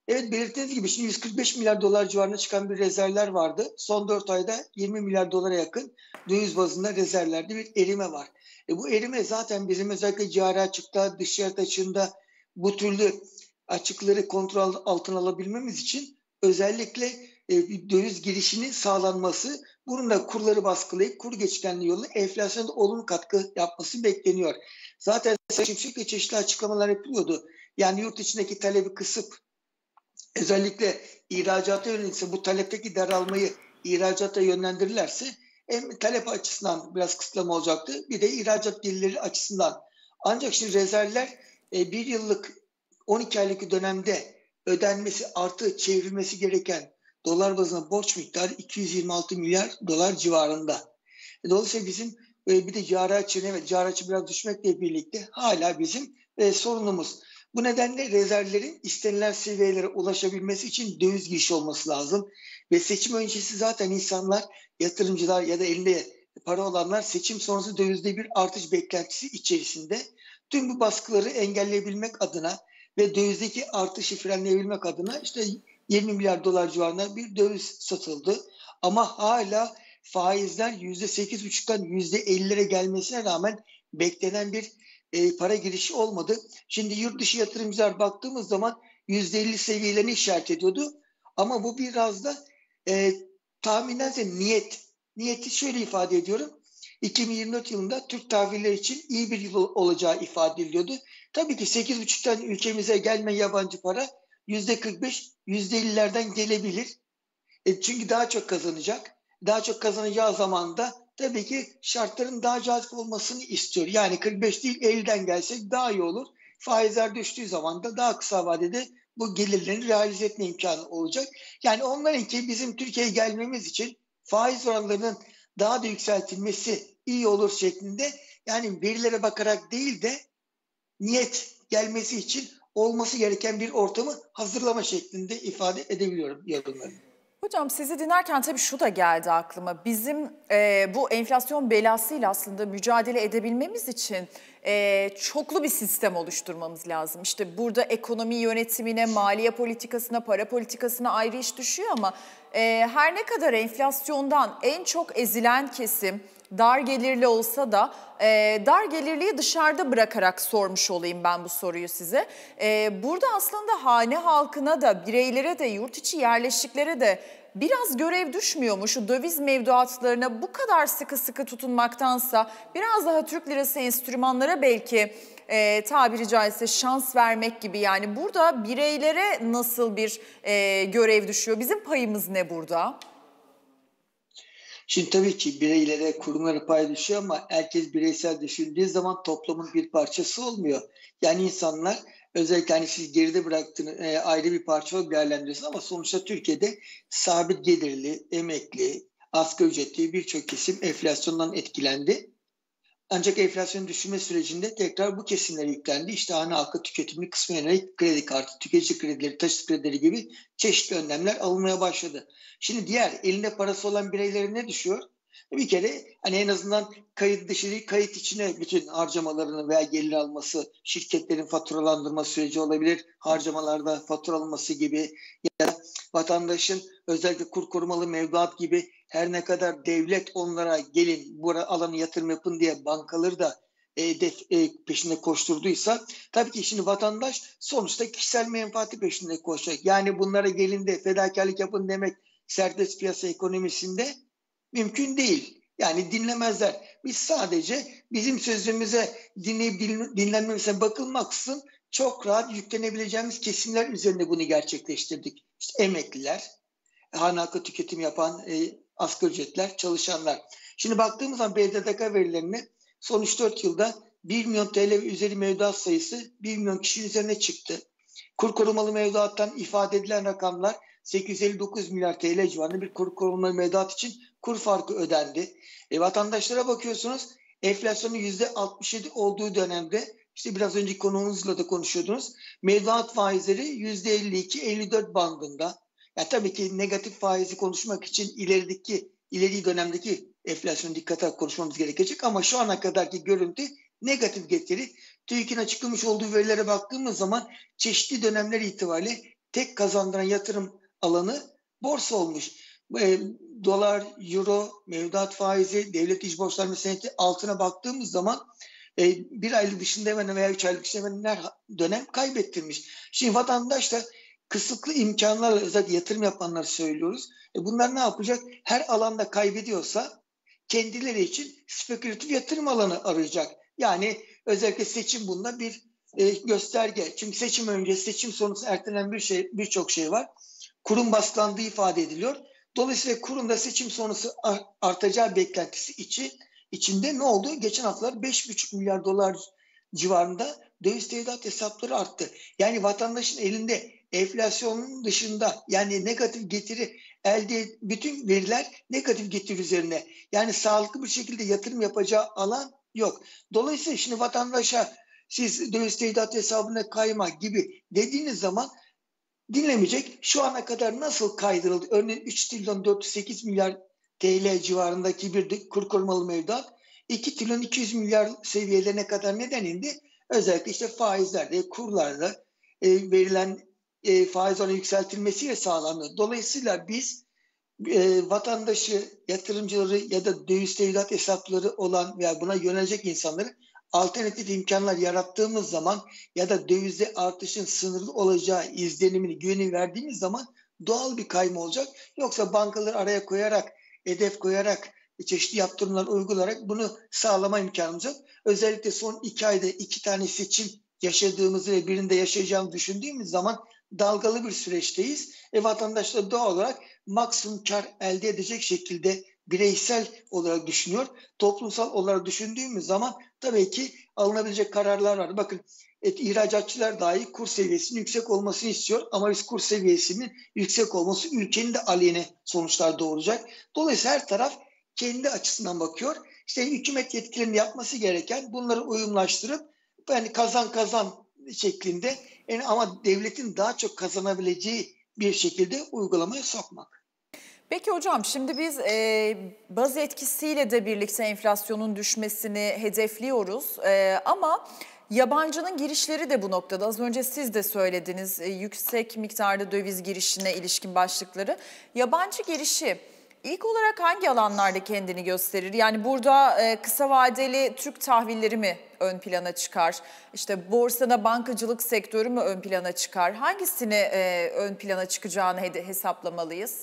Evet, belirttiğiniz gibi şimdi 145 milyar dolar civarında çıkan bir rezervler vardı. Son 4 ayda 20 milyar dolara yakın döviz bazında rezervlerde bir erime var. Bu erime zaten bizim özellikle cari açıkta, dış ticaret açığında bu türlü açıkları kontrol altına alabilmemiz için özellikle bir döviz girişinin sağlanması, bunun da kurları baskılayıp kur geçişkenliği yoluyla enflasyonda olumlu katkı yapması bekleniyor. Zaten Şimşek'le çeşitli açıklamalar yapılıyordu. Yani yurt içindeki talebi kısıp özellikle ihracata yönelikse bu talepteki daralmayı ihracata yönlendirirlerse hem talep açısından biraz kısıtlama olacaktı, bir de ihracat gelirleri açısından. Ancak şimdi rezervler bir yıllık 12 aylık dönemde ödenmesi artı çevrilmesi gereken dolar bazında borç miktarı 226 milyar dolar civarında. Dolayısıyla bizim bir de cari açı biraz düşmekle birlikte hala bizim sorunumuz. Bu nedenle rezervlerin istenilen seviyelere ulaşabilmesi için döviz girişi olması lazım. Ve seçim öncesi zaten insanlar, yatırımcılar ya da elinde para olanlar seçim sonrası dövizde bir artış beklentisi içerisinde. Tüm bu baskıları engelleyebilmek adına ve dövizdeki artışı frenleyebilmek adına işte 20 milyar dolar civarında bir döviz satıldı. Ama hala faizler %8,5'tan %50'lere gelmesine rağmen beklenen bir para girişi olmadı. Şimdi yurt dışı yatırımcılar baktığımız zaman %50 seviyelerini işaret ediyordu. Ama bu biraz da tahminen niyet. Niyeti şöyle ifade ediyorum. 2024 yılında Türk tahviller için iyi bir yıl olacağı ifade ediliyordu. Tabii ki 8,5'tan ülkemize gelmeyen yabancı para %45, %50'lerden gelebilir. Çünkü daha çok kazanacak. Daha çok kazanacağı zaman da tabii ki şartların daha cazip olmasını istiyor. Yani 45 değil 50'den gelsek daha iyi olur. Faizler düştüğü zaman da daha kısa vadede bu gelirlerini realize etme imkanı olacak. Yani onlarınki bizim Türkiye'ye gelmemiz için faiz oranlarının daha da yükseltilmesi iyi olur şeklinde, yani verilere bakarak değil de niyet gelmesi için olması gereken bir ortamı hazırlama şeklinde ifade edebiliyorum yorumlarımı. Hocam sizi dinlerken tabii şu da geldi aklıma. Bizim bu enflasyon belasıyla aslında mücadele edebilmemiz için çoklu bir sistem oluşturmamız lazım. İşte burada ekonomi yönetimine, maliye politikasına, para politikasına ayrı iş düşüyor ama her ne kadar enflasyondan en çok ezilen kesim dar gelirli olsa da dar gelirliyi dışarıda bırakarak sormuş olayım ben bu soruyu size. Burada aslında hane halkına da, bireylere de, yurt içi yerleşiklere de biraz görev düşmüyor mu? Şu döviz mevduatlarına bu kadar sıkı sıkı tutunmaktansa biraz daha Türk lirası enstrümanlara belki tabiri caizse şans vermek gibi. Yani burada bireylere nasıl bir görev düşüyor? Bizim payımız ne burada? Şimdi tabii ki bireylere, kurumlara pay düşüyor ama herkes bireysel düşündüğü zaman toplumun bir parçası olmuyor. Yani insanlar özellikle hani siz geride bıraktığınız ayrı bir parça olarak değerlendiriyorsunuz ama sonuçta Türkiye'de sabit gelirli, emekli, asgari ücretli birçok kesim enflasyondan etkilendi. Ancak enflasyon düşürme sürecinde tekrar bu kesimlere yüklendi. İşte hane halkı tüketimli kısmı yönelik kredi kartı, tüketici kredileri, taşıt kredileri gibi çeşitli önlemler alınmaya başladı. Şimdi diğer elinde parası olan bireylere ne düşüyor? Bir kere hani en azından kayıt dışı, kayıt içine bütün harcamalarını veya gelir alması, şirketlerin faturalandırma süreci olabilir, harcamalarda faturalanması gibi ya da vatandaşın özellikle kur korumalı mevduat gibi her ne kadar devlet onlara gelin bu alanı yatırım yapın diye bankaları da peşinde koşturduysa tabii ki şimdi vatandaş sonuçta kişisel menfaati peşinde koşacak. Yani bunlara gelin de fedakarlık yapın demek serbest piyasa ekonomisinde mümkün değil. Yani dinlemezler. Biz sadece bizim sözümüze dinleyip dinlenmemesine bakılmaksızın çok rahat yüklenebileceğimiz kesimler üzerinde bunu gerçekleştirdik. İşte emekliler, hane halkı tüketim yapan asgari ücretler, çalışanlar. Şimdi baktığımız zaman BDDK verilerine son 3-4 yılda 1 milyon TL ve üzeri mevduat sayısı 1 milyon kişinin üzerine çıktı. Kur korumalı mevduattan ifade edilen rakamlar 859 milyar TL civarında bir kur korumalı mevduat için kur farkı ödendi. Vatandaşlara bakıyorsunuz, enflasyonun %67 olduğu dönemde işte biraz önceki konuğunuzla da konuşuyordunuz. Mevduat faizleri %52-54 bandında. Yani tabii ki negatif faizi konuşmak için ileri dönemdeki enflasyonu dikkate konuşmamız gerekecek ama şu ana kadarki görüntü negatif getiri. TÜİK'in açıklamış olduğu verilere baktığımız zaman çeşitli dönemler itibariyle tek kazandıran yatırım alanı borsa olmuş. Dolar, euro, mevduat faizi, devlet iş borçlanma senedi altına baktığımız zaman bir aylık dışında hemen veya 3 aylık dışında hemen her dönem kaybettirmiş. Şimdi vatandaş da kısıtlı imkanlarla özellikle yatırım yapanlar söylüyoruz. Bunlar ne yapacak? Her alanda kaybediyorsa kendileri için spekülatif yatırım alanı arayacak. Yani özellikle seçim bunda bir gösterge. Çünkü seçim öncesi, seçim sonrası ertelenen birçok şey var. Kurum baskılandığı ifade ediliyor. Dolayısıyla kurumda seçim sonrası artacağı beklentisi içinde ne oldu? Geçen haftalar 5,5 milyar dolar civarında döviz tevdiat hesapları arttı. Yani vatandaşın elinde enflasyonun dışında yani negatif getiri bütün veriler negatif getiri üzerine. Yani sağlıklı bir şekilde yatırım yapacağı alan yok. Dolayısıyla şimdi vatandaşa siz döviz tevdiat hesabına kayma gibi dediğiniz zaman dinlemeyecek. Şu ana kadar nasıl kaydırıldı? Örneğin 3 trilyon 408 milyar TL civarındaki bir kur korumalı mevduat 2 trilyon 200 milyar seviyelerine kadar neden indi? Özellikle işte faizlerde, kurlarda verilen faiz oranı yükseltilmesiyle sağlanıyor. Dolayısıyla biz vatandaşı, yatırımcıları ya da döviz tevdiat hesapları olan veya buna yönelecek insanları alternatif imkanlar yarattığımız zaman ya da dövizde artışın sınırlı olacağı izlenimini, güveni verdiğimiz zaman doğal bir kayma olacak. Yoksa bankaları araya koyarak, hedef koyarak, çeşitli yaptırımlar uygulayarak bunu sağlama imkanımız yok. Özellikle son 2 ayda 2 tane seçim yaşadığımızı ve birinde yaşayacağımızı düşündüğümüz zaman dalgalı bir süreçteyiz. Vatandaşlar doğal olarak maksimum kar elde edecek şekilde bireysel olarak düşünüyor. Toplumsal olarak düşündüğümüz zaman tabii ki alınabilecek kararlar var. Bakın ihracatçılar dahi kur seviyesinin yüksek olmasını istiyor ama biz kur seviyesinin yüksek olması ülkenin de aleyhine sonuçlar doğuracak. Dolayısıyla her taraf kendi açısından bakıyor. İşte hükümet yetkililerinin yapması gereken bunları uyumlaştırıp yani kazan kazan şeklinde ama devletin daha çok kazanabileceği bir şekilde uygulamaya sokmak. Peki hocam şimdi biz baz etkisiyle de birlikte enflasyonun düşmesini hedefliyoruz ama yabancının girişleri de bu noktada. Az önce siz de söylediniz yüksek miktarda döviz girişine ilişkin başlıkları. Yabancı girişi İlk olarak hangi alanlarda kendini gösterir? Yani burada kısa vadeli Türk tahvilleri mi ön plana çıkar? İşte borsada bankacılık sektörü mü ön plana çıkar? Hangisini ön plana çıkacağını hesaplamalıyız?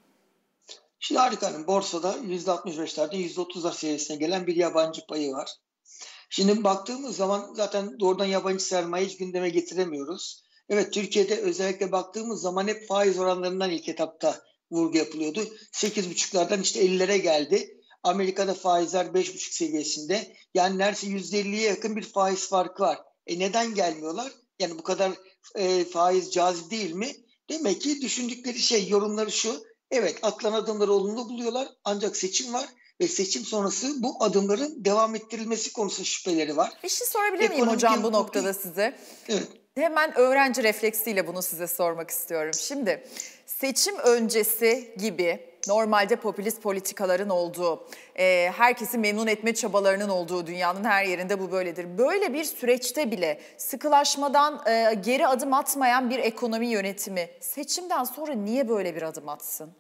Şimdi harika. Borsada %65'lerde %30'lar seviyesine gelen bir yabancı payı var. Şimdi baktığımız zaman zaten doğrudan yabancı sermaye hiç gündeme getiremiyoruz. Evet, Türkiye'de özellikle baktığımız zaman hep faiz oranlarından ilk etapta vurgu yapılıyordu. 8,5'lardan işte 50'lere geldi. Amerika'da faizler 5,5 seviyesinde. Yani neredeyse %50'ye yakın bir faiz farkı var. Neden gelmiyorlar? Yani bu kadar faiz cazip değil mi? Demek ki düşündükleri yorumları şu. Evet, atılan adımları olumlu buluyorlar ancak seçim var ve seçim sonrası bu adımların devam ettirilmesi konusunda şüpheleri var. Bir şey sorabilir miyim hocam bu noktada size? Evet. Hemen öğrenci refleksiyle bunu size sormak istiyorum. Şimdi seçim öncesi gibi normalde popülist politikaların olduğu, herkesi memnun etme çabalarının olduğu dünyanın her yerinde bu böyledir. Böyle bir süreçte bile sıkılaşmadan geri adım atmayan bir ekonomi yönetimi seçimden sonra niye böyle bir adım atsın?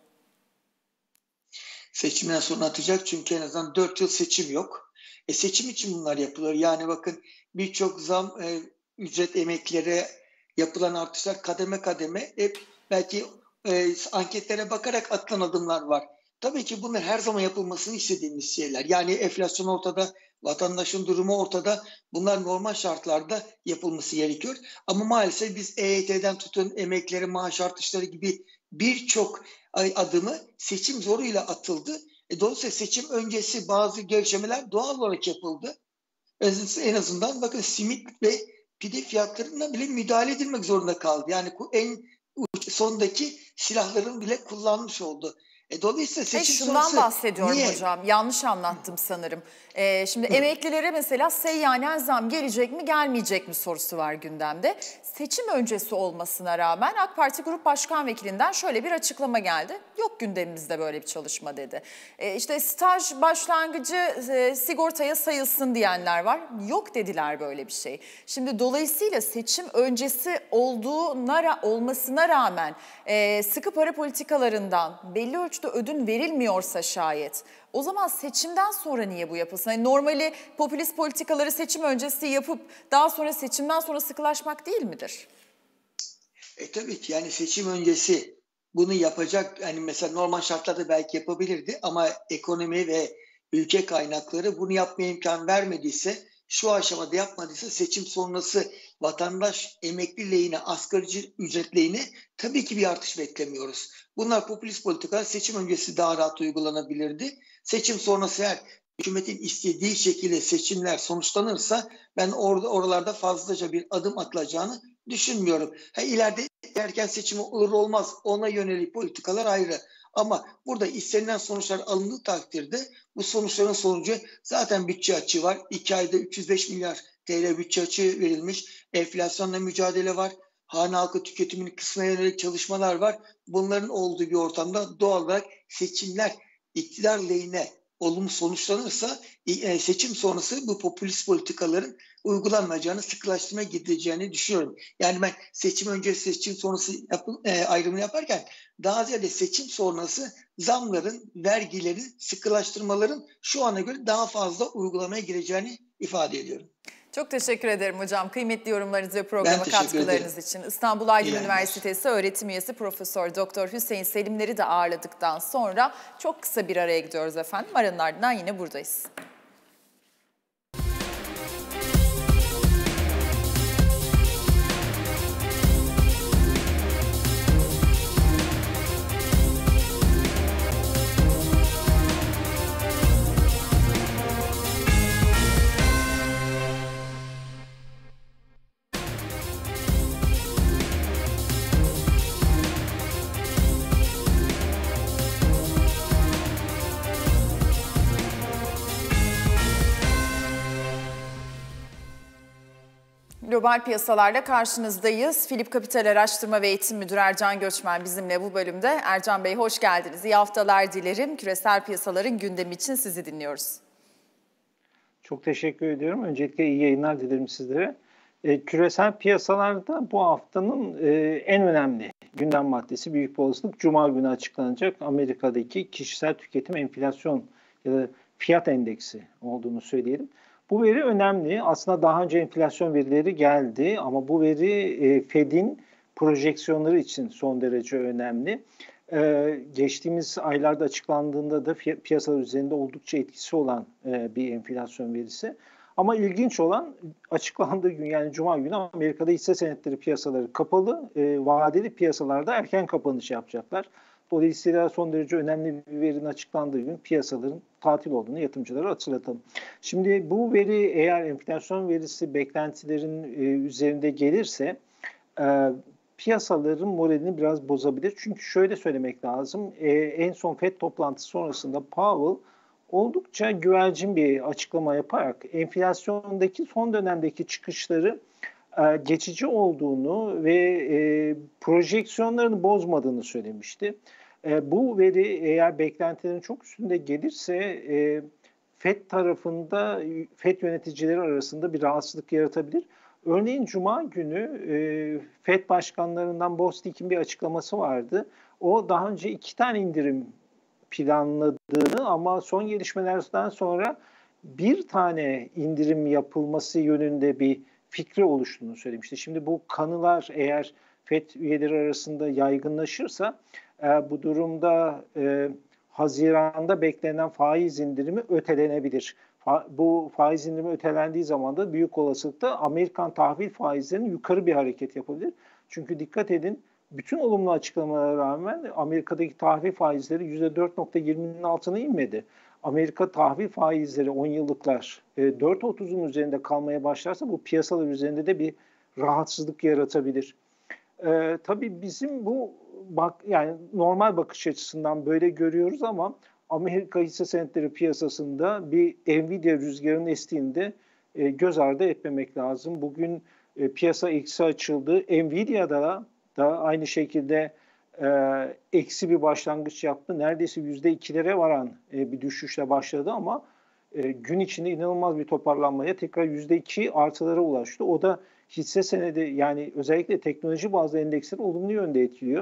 Seçimden sonra atacak çünkü en azından 4 yıl seçim yok. Seçim için bunlar yapılıyor. Yani bakın birçok zam, ücret emeklilere yapılan artışlar kademe kademe hep belki anketlere bakarak atılan adımlar var. Tabii ki bunlar her zaman yapılmasını istediğimiz şeyler. Yani enflasyon ortada, vatandaşın durumu ortada. Bunlar normal şartlarda yapılması gerekiyor. Ama maalesef biz EYT'den tutun emeklilere maaş artışları gibi birçok adımı seçim zoruyla atıldı. Dolayısıyla seçim öncesi bazı gevşemeler doğal olarak yapıldı. En azından bakın simit ve pide fiyatlarına bile müdahale edilmek zorunda kaldı. Yani en sondaki silahların bile kullanmış oldu. Dolayısıyla seçim Şundan sonrası bahsediyorum niye? hocam. Yanlış anlattım sanırım. Şimdi emeklilere mesela seyyanen zam gelecek mi gelmeyecek mi sorusu var gündemde. Seçim öncesi olmasına rağmen AK Parti Grup Başkan Vekilinden şöyle bir açıklama geldi. Yok gündemimizde böyle bir çalışma dedi. İşte staj başlangıcı sigortaya sayılsın diyenler var. Yok dediler böyle bir şey. Şimdi dolayısıyla seçim öncesi olmasına rağmen sıkı para politikalarından belli ölçüde ödün verilmiyorsa şayet, o zaman seçimden sonra niye bu yapılsın? Yani normali popülist politikaları seçim öncesi yapıp daha sonra seçimden sonra sıkılaşmak değil midir? Tabii ki yani seçim öncesi bunu yapacak, yani mesela normal şartlarda belki yapabilirdi ama ekonomi ve ülke kaynakları bunu yapmaya imkan vermediyse, şu aşamada yapmadıysa seçim sonrası vatandaş emekli lehine, asgari ücret lehine tabii ki bir artış beklemiyoruz. Bunlar popülist politikalar, seçim öncesi daha rahat uygulanabilirdi. Seçim sonrası eğer hükümetin istediği şekilde seçimler sonuçlanırsa ben oralarda fazlaca bir adım atılacağını düşünmüyorum. İleride erken seçim olur olmaz, ona yönelik politikalar ayrı. Ama burada istenilen sonuçlar alındığı takdirde bu sonuçların sonucu zaten bütçe açığı var. 2 ayda 305 milyar TL bütçe açığı verilmiş. Enflasyonla mücadele var. Hane halkı tüketimini kısmaya yönelik çalışmalar var. Bunların olduğu bir ortamda doğal olarak seçimler iktidar lehine olumlu sonuçlanırsa seçim sonrası bu popülist politikaların uygulanmayacağını, sıkılaştırmaya gideceğini düşünüyorum. Yani ben seçim öncesi, seçim sonrası ayrımını yaparken daha ziyade seçim sonrası zamların, vergilerin, sıkılaştırmaların şu ana göre daha fazla uygulamaya gireceğini ifade ediyorum. Çok teşekkür ederim hocam. Kıymetli yorumlarınız ve programa katkılarınız ederim için. İstanbul Aydın Üniversitesi öğretim üyesi Profesör Doktor Hüseyin Selimler'i de ağırladıktan sonra çok kısa bir araya gidiyoruz efendim. Aranın ardından yine buradayız. Global piyasalarla karşınızdayız. Philip Capital Araştırma ve Eğitim Müdürü Ercan Göçmen bizimle bu bölümde. Ercan Bey hoş geldiniz. İyi haftalar dilerim. Küresel piyasaların gündemi için sizi dinliyoruz. Çok teşekkür ediyorum. Öncelikle iyi yayınlar dilerim sizlere. Küresel piyasalarda bu haftanın en önemli gündem maddesi büyük bir olasılık Cuma günü açıklanacak Amerika'daki kişisel tüketim enflasyon ya da fiyat endeksi olduğunu söyleyelim. Bu veri önemli. Aslında daha önce enflasyon verileri geldi ama bu veri Fed'in projeksiyonları için son derece önemli. Geçtiğimiz aylarda açıklandığında da piyasalar üzerinde oldukça etkisi olan bir enflasyon verisi. Ama ilginç olan açıklandığı gün, yani Cuma günü Amerika'da hisse senetleri piyasaları kapalı, vadeli piyasalarda erken kapanış yapacaklar. Dolayısıyla son derece önemli bir verinin açıklandığı gün piyasaların tatil olduğunu yatırımcılara hatırlatalım. Şimdi bu veri, eğer enflasyon verisi beklentilerin üzerinde gelirse piyasaların moralini biraz bozabilir. Çünkü şöyle söylemek lazım, en son FED toplantısı sonrasında Powell oldukça güvercin bir açıklama yaparak enflasyondaki son dönemdeki çıkışları geçici olduğunu ve projeksiyonlarını bozmadığını söylemişti. Bu veri eğer beklentilerin çok üstünde gelirse FED tarafında, FED yöneticileri arasında bir rahatsızlık yaratabilir. Örneğin Cuma günü FED başkanlarından Bostic'in bir açıklaması vardı. O daha önce 2 tane indirim planladığını ama son gelişmelerden sonra bir tane indirim yapılması yönünde bir fikri oluştuğunu söylemişti. Şimdi bu kanılar eğer FED üyeleri arasında yaygınlaşırsa bu durumda Haziran'da beklenen faiz indirimi ötelenebilir. Bu faiz indirimi ötelendiği zaman da büyük olasılıkla Amerikan tahvil faizlerinin yukarı bir hareket yapabilir. Çünkü dikkat edin, bütün olumlu açıklamalara rağmen Amerika'daki tahvil faizleri %4.20'nin altına inmedi. Amerika tahvil faizleri 10 yıllıklar 4.30'un üzerinde kalmaya başlarsa bu piyasalar üzerinde de bir rahatsızlık yaratabilir. Tabii bizim bu yani normal bakış açısından böyle görüyoruz ama Amerika hisse senetleri piyasasında bir Nvidia rüzgarının estiğinde göz ardı etmemek lazım. Bugün piyasa eksi açıldı. Nvidia'da da aynı şekilde eksi bir başlangıç yaptı. Neredeyse %2'lere varan bir düşüşle başladı ama gün içinde inanılmaz bir toparlanmaya tekrar %2 artılara ulaştı. O da hisse senedi yani özellikle teknoloji bazlı endeksleri olumlu yönde etkiliyor.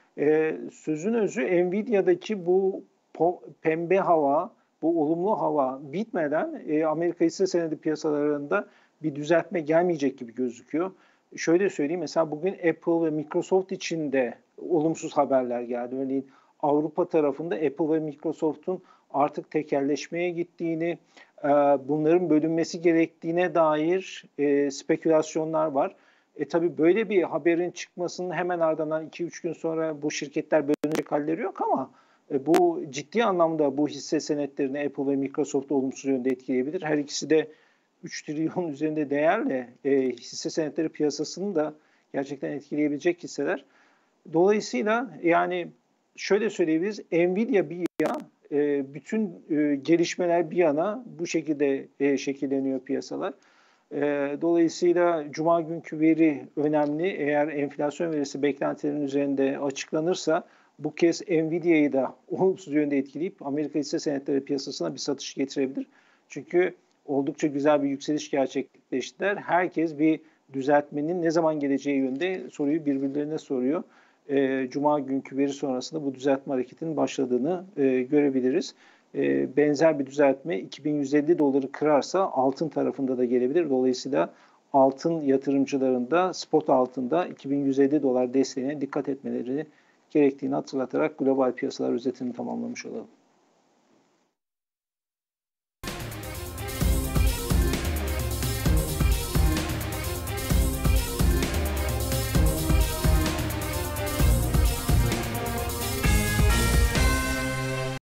Sözün özü Nvidia'daki bu pembe hava, bu olumlu hava bitmeden Amerika hisse senedi piyasalarında bir düzeltme gelmeyecek gibi gözüküyor. Şöyle söyleyeyim, mesela bugün Apple ve Microsoft için de olumsuz haberler geldi. Örneğin Avrupa tarafında Apple ve Microsoft'un artık tekelleşmeye gittiğini, bunların bölünmesi gerektiğine dair spekülasyonlar var. Tabii böyle bir haberin çıkmasının hemen ardından 2-3 gün sonra bu şirketler bölünecek halleri yok ama bu ciddi anlamda bu hisse senetlerini Apple ve Microsoft olumsuz yönde etkileyebilir. Her ikisi de 3 trilyon üzerinde değerle hisse senetleri piyasasını da gerçekten etkileyebilecek hisseler. Dolayısıyla yani şöyle söyleyebiliriz, Nvidia bir yana, bütün gelişmeler bir yana bu şekilde şekilleniyor piyasalar. Dolayısıyla Cuma günkü veri önemli. Eğer enflasyon verisi beklentilerin üzerinde açıklanırsa bu kez Nvidia'yı da olumsuz yönde etkileyip Amerika hisse senetleri piyasasına bir satış getirebilir. Çünkü oldukça güzel bir yükseliş gerçekleştiler. Herkes bir düzeltmenin ne zaman geleceği yönde soruyu birbirlerine soruyor. Cuma günkü veri sonrasında bu düzeltme hareketinin başladığını görebiliriz. Benzer bir düzeltme 2150 doları kırarsa altın tarafında da gelebilir. Dolayısıyla altın yatırımcılarında spot altında 2150 dolar desteğine dikkat etmeleri gerektiğini hatırlatarak global piyasalar özetini tamamlamış olalım.